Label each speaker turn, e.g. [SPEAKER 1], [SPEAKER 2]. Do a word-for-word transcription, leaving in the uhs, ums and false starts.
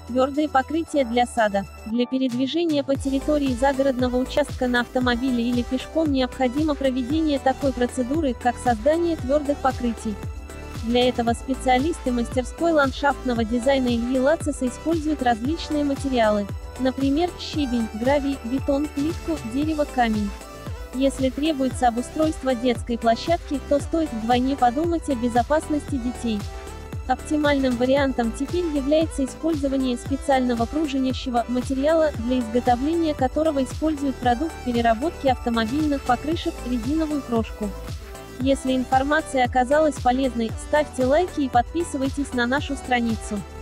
[SPEAKER 1] Твердые покрытия для сада. Для передвижения по территории загородного участка на автомобиле или пешком необходимо проведение такой процедуры, как создание твердых покрытий. Для этого специалисты мастерской ландшафтного дизайна Ильи Лацеса используют различные материалы. Например, щебень, гравий, бетон, плитку, дерево, камень. Если требуется обустройство детской площадки, то стоит вдвойне подумать о безопасности детей. Оптимальным вариантом теперь является использование специального пружинящего материала, для изготовления которого используют продукт переработки автомобильных покрышек – резиновую крошку. Если информация оказалась полезной, ставьте лайки и подписывайтесь на нашу страницу.